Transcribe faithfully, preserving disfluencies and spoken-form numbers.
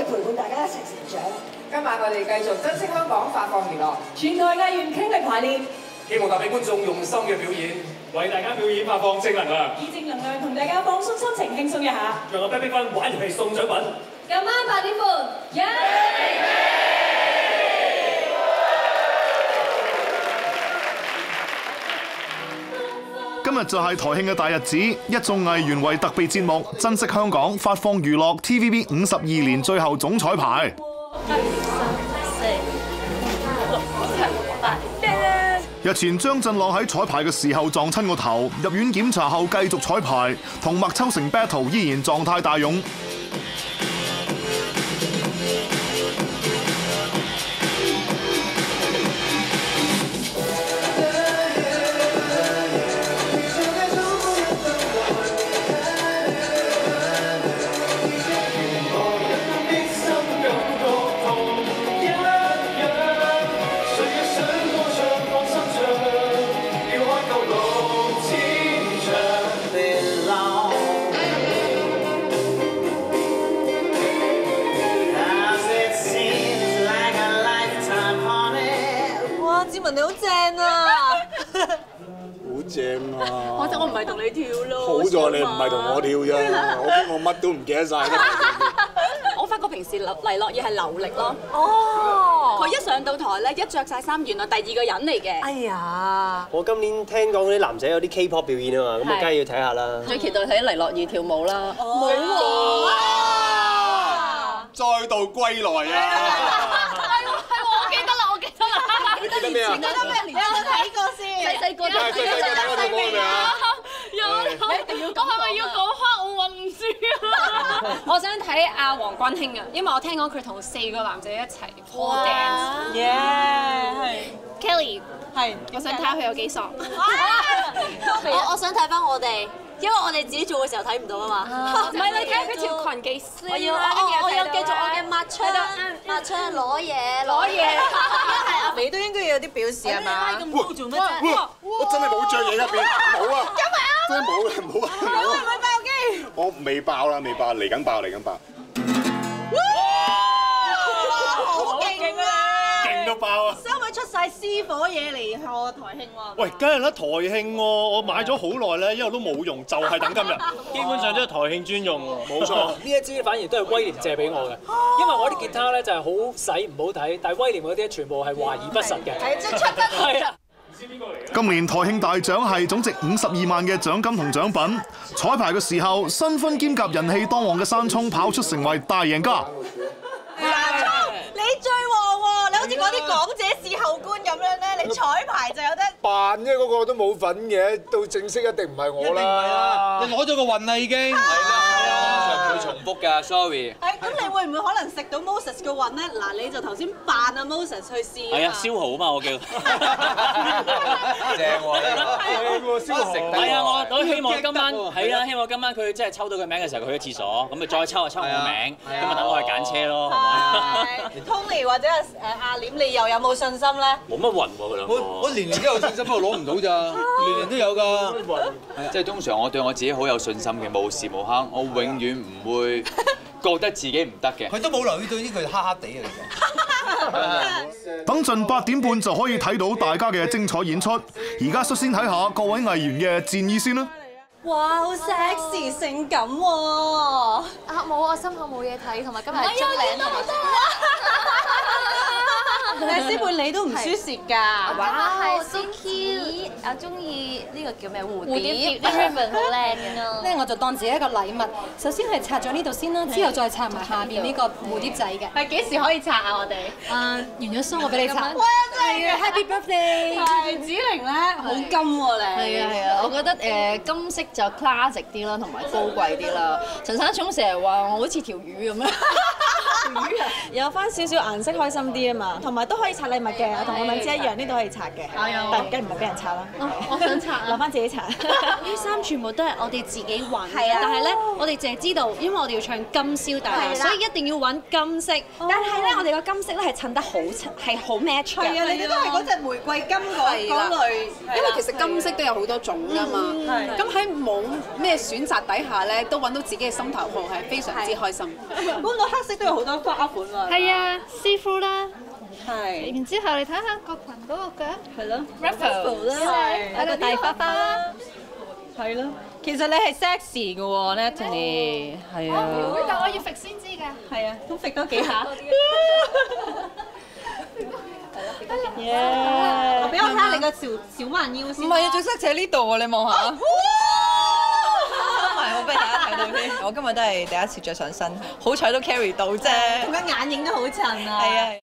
陪伴大家一齊成長。 今晚我哋繼續珍惜香港，發放娛樂， 全台藝員傾力排練， 希望帶俾觀眾用心嘅表演，為大家表演發放正能量， 以正能量同大家放鬆心情，輕鬆一下。 讓我啤啤分玩遊戲送獎品。 今晚八點半，一今日就係台慶嘅大日子，一眾藝員為特別節目《珍惜香港》發放娛樂 T V B 五十二年最後總彩排。日前張振朗喺彩排嘅時候撞親個頭，入院檢查後繼續彩排，同麥秋成 battle 依然狀態大勇。 你好正啊！ 好正啊！ 我就我唔係同你跳咯。 好在你唔係同我跳啫，我驚我乜都唔記得晒。 我發覺平時黎諾懿係流力咯。哦！佢一上到台咧，一着晒衫，原來第二個人嚟嘅。哎呀！ 我今年聽講啲男仔有啲 K-pop 表演啊嘛，咁我梗係要睇下啦。 最期待睇黎諾懿跳舞啦！冇喎！ 再度歸來啊！ 你記得咩啊？ 記得咩年？你有冇睇過先？細細個都睇過細未啊？有，你一定要講。我係咪要講黑奧運唔知啊？ 我想睇阿黃君興啊，因為我聽講佢同四個男仔一齊 pole dance。 耶，係。 Kelly 係， 我想睇下佢有幾索。 我我想睇翻我哋。因為我哋自己做嘅時候睇唔到啊嘛， 唔係你睇下佢條裙幾絲， 我要我我有繼續我嘅抹槍，抹槍攞嘢攞嘢，你都應該有啲表示係嘛？咁高做咩啫？ 我真係冇着嘢入邊，冇啊！真係冇嘅，冇啊！ 你會唔會爆機？ 我未爆啦，未爆，嚟緊爆，嚟緊爆！ 好勁啊！ 勁到爆啊！ 三位出晒私伙嘢嚟賀台慶喎！ 喂，梗係啦，台慶喎，我買咗好耐咧，一路都冇用，就係等今日，基本上都係台慶專用喎。 冇錯，呢一支反而都係威廉借俾我嘅，因為我啲吉他咧就係好細唔好睇，但係威廉嗰啲全部係華而不實嘅。 係即係出得係啊！ 今年台慶大獎係總值五十二萬嘅獎金同獎品。彩排嘅時候，新婚兼夾人氣當旺嘅山聰跑出成為大贏家。 你最旺喎！你好似嗰啲港姐視後官咁樣咧，你彩排就有得扮啫，嗰個都冇份嘅，到正式一定唔係我啦。一定唔係啦， 你攞咗個運啦已經。係啦，唔會重複㗎 ，sorry。 係咁，你會唔會可能食到 Moses 嘅運咧？嗱，你就頭先扮阿 Moses 去試。 係啊，燒蠔啊嘛，我叫。正喎， 係喎，燒蠔。 係啊，我我希望今晚係啊，希望今晚佢即係抽到佢名嘅時候，佢去咗廁所，咁咪再抽就抽我名，咁咪等我去揀車咯，係咪？ Tony 或者誒阿廉，你又有冇信心咧？ 冇乜運喎，佢兩個。 我我年年都有信心，不過攞唔到咋，年年都有㗎。 即係通常我對我自己好有信心嘅，無時無刻我永遠唔會覺得自己唔得嘅。 佢都冇留意到呢句黑黑地嘅嚟等陣八點半就可以睇到大家嘅精彩演出。而家率先睇下各位藝員嘅戰意先啦。 哇，好 sexy 性感喎！ 啊冇，我心口冇嘢睇，同埋今日係中領同埋。 誒，師妹你都唔輸蝕㗎。 哇，係 so cute！我中意呢個叫咩蝴蝶？蝴蝶啲 ribbon 好靚嘅。 咧我就當自己一個禮物，首先係拆咗呢度先啦，之後再拆埋下邊呢個蝴蝶仔嘅。 係幾時可以拆啊？我哋誒完咗 show 我俾你拆。 哇！真係 Happy birthday！ 係子玲咧，好金喎你。 係啊係啊，我覺得誒金色就 classic 啲啦，同埋高貴啲啦。陳生聰成日話我好似條魚咁樣。 魚啊！有翻少少顏色開心啲啊嘛，同埋都可以拆禮物嘅，同我敏姐一樣，呢度可以拆嘅。但梗唔係俾人拆啦。 我想拆， 留翻自己拆。 啲衫全部都係我哋自己揾嘅，但係咧我哋淨係知道，因為我哋要唱金宵大廈，所以一定要揾金色。 但係咧，我哋個金色咧係襯得好係好 match 嘅。係啊，你哋都係嗰隻玫瑰金嗰嗰類。 因為其實金色都有好多種㗎嘛。咁喺冇咩選擇底下咧，都揾到自己嘅心頭好，係非常之開心。 搬到黑色都有好多多花款喎。 係啊，師傅啦。 係。 然之後你睇下個裙嗰個腳。 係咯。 Ruffle 啦。 有個大花花啦。 係咯。其實你係 sexy 嘅喎 ，Natalie。係啊。 但我要揈先知㗎。 係啊，咁揈多幾下。耶！我俾我睇下你個小小蠻腰先。 唔係啊，最塞就喺呢度喎，你望下。係，我俾大家睇到先。我今日都係第一次着上身，好彩都 carry 到啫。 點解眼影都好襯啊？ 係啊。